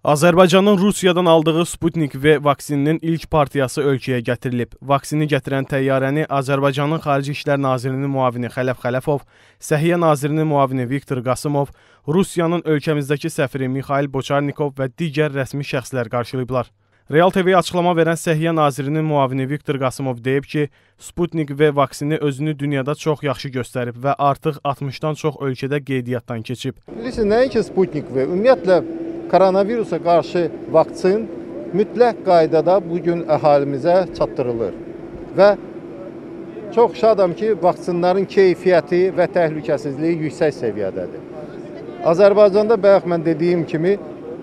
Azərbaycanın Rusiyadan aldığı Sputnik V vaksininin ilk partiyası ölkəyə gətirilib. Vaksini gətirən təyyarəni Azərbaycanın Xarici İşlər Nazirinin müavini Xələf Xələfov, Səhiyyə Nazirinin müavini Viktor Qasımov, Rusiyanın ölkəmizdəki səfiri Mikhail Boçarnikov və digər rəsmi şəxslər qarşılayıblar. Real TV-yə açıqlama verən Səhiyyə Nazirinin müavini Viktor Qasımov deyib ki, Sputnik V vaksini özünü dünyada çox yaxşı göstərib və artıq 60-dan çox ölkədə qeydiyyatdan keçib. Bilirsiniz, nəinki Sputnik V, ümumiyyətlə koronavirusa qarşı vaksin mütləq qaydada bugün əhalimizə çatdırılır. Və çox şadam ki, vaksinlərin keyfiyyəti və təhlükəsizliyi yüksək səviyyədədir. Azərbaycanda bayaq mən dediyim kimi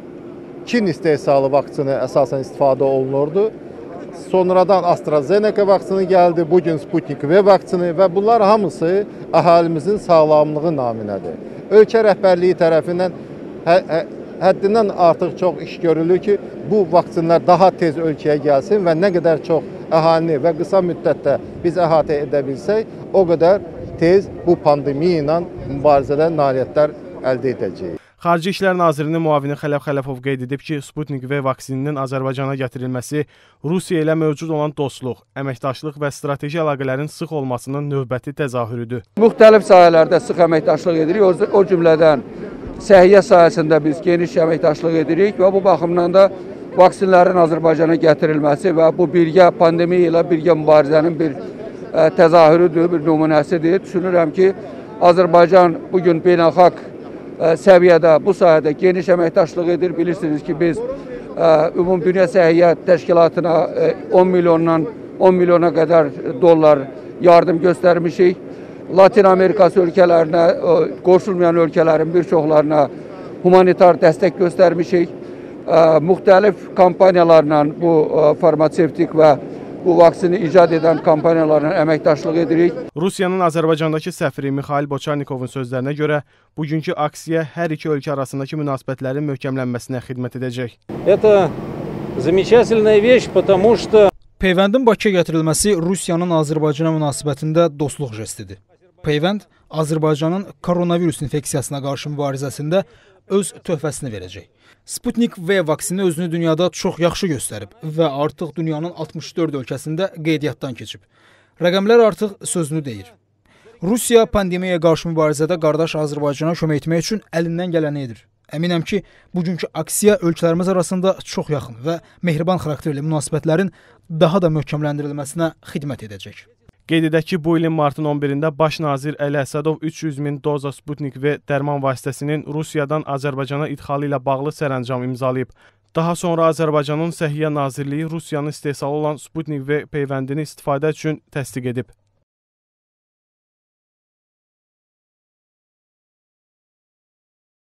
Çin istehsalı vaksini əsasən istifadə olunurdu. Sonradan AstraZeneca vaksini gəldi, bugün Sputnik V vaksini və bunlar hamısı əhalimizin sağlamlığı naminədir. Ölkə rəhbərliyi tərəfindən həddindən artıq çox iş görülür ki, bu vaksinlər daha tez ölkəyə gəlsin və nə qədər çox əhalini və qısa müddətdə biz əhatə edə bilsək, o qədər tez bu pandemiya ilə mübarizədə nailiyyətlər əldə edəcəyik. Xarici İşlər Nazirinin müavini Xələf Xələfov qeyd edib ki, Sputnik V vaksininin Azərbaycana gətirilməsi Rusiya ilə mövcud olan dostluq, əməkdaşlıq və strateji əlaqələrin sıx olmasının növbəti təzahürüdür. Müxtəlif sahələrdə sıx əməkdaşlıq edirik, o cümlədən səhiyyə sahəsində biz geniş əməkdaşlıq edirik və bu baxımdan da vaksinlərin Azərbaycana gətirilməsi və bu birgə pandemiya ilə birgə mübarizənin bir təzahürüdür, bir nümunəsidir. Düşünürəm ki, Azərbaycan bugün beynəlxalq səviyyədə bu sahədə geniş əməkdaşlıq edir. Bilirsiniz ki, biz Ümumdünya Səhiyyə Təşkilatına 10 milyona qədər dollar yardım göstərmişik. Latin Amerikası ölkələrinə, qoşulmayan ölkələrin bir çoxlarına humanitar dəstək göstərmişik. Müxtəlif kampaniyalarla bu farmasevtik və bu vaksini icad edən kampaniyalarla əməkdaşlıq edirik. Rusiyanın Azərbaycandakı səfiri Mikhail Boçarnikovun sözlərinə görə, bugünkü aksiya hər iki ölkə arasındakı münasibətlərin möhkəmlənməsinə xidmət edəcək. Это замечательная вещь, потому что Peyvəndin Bakıya gətirilməsi Rusiyanın Azərbaycana münasibətində dostluq jestidir. Peyvənd Azərbaycanın koronavirus infeksiyasına qarşı mübarizəsində öz töhfəsini verəcək. Sputnik V vaksini özünü dünyada çox yaxşı göstərib və artıq dünyanın 64 ölkəsində qeydiyyatdan keçib. Rəqəmlər artıq sözünü deyir. Rusiya pandemiyaya qarşı mübarizədə qardaş Azərbaycana kömək etmək üçün əlindən gələni edir. Əminəm ki, bugünkü aksiya ölkələrimiz arasında çox yaxın və mehriban xarakterli münasibətlərin daha da möhkəmləndirilməsinə xidmət edəcək. Qeyd edək ki, bu ilin martın 11-də Baş nazir Əli Əsədov 300 min doza Sputnik V dərman vasitəsinin Rusiyadan Azərbaycana idxalı ilə bağlı sərəncam imzalayıb. Daha sonra Azərbaycanın Səhiyyə Nazirliyi Rusiyanın istehsalı olan Sputnik V peyvəndini istifadə üçün təsdiq edib.